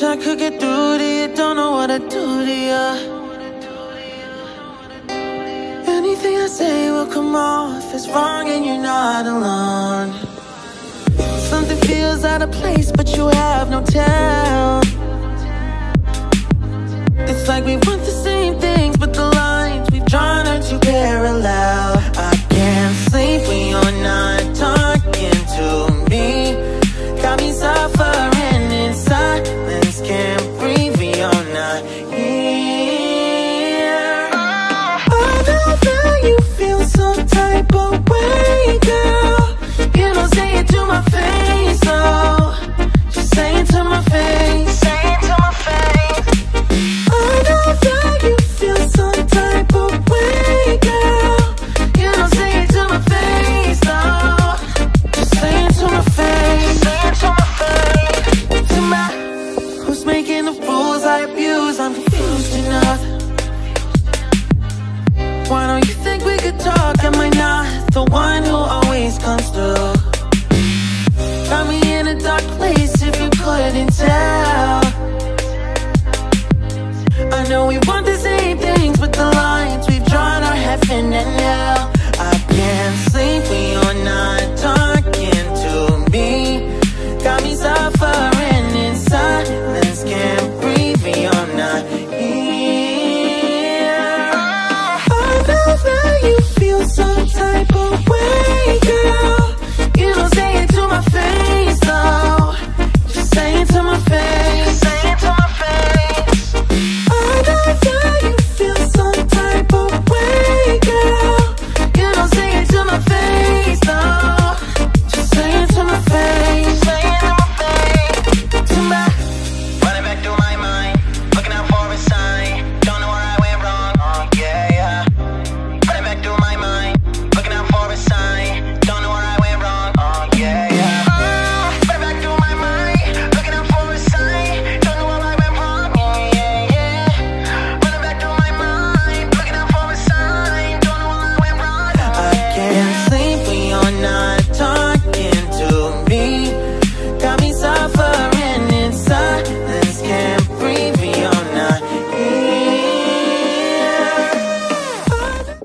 Wish I could get through to you, don't know what I'd do to you. Anything I say will come off as wrong and you're not alone. Something feels out of place but you have no tell. It's like we want the same things but the lines we've drawn are too parallel. I can't sleep when you're not talking to me. Got me suffering in silence, can't breathe when you're not here. I know that you feel some type of way, girl. You don't say it to my face, though. Just say it to my face. Say it to my face. I know that you feel some type of way, girl. You don't say it to my face, though. Just say it to my face. Say it to my face. To my, who's making the rules I abuse? I'm confused enough. Why don't you think we could talk? Am I not the one who always comes through? Got me in a dark place if you couldn't tell. I know we want the same things but the lines we've drawn are heaven and hell.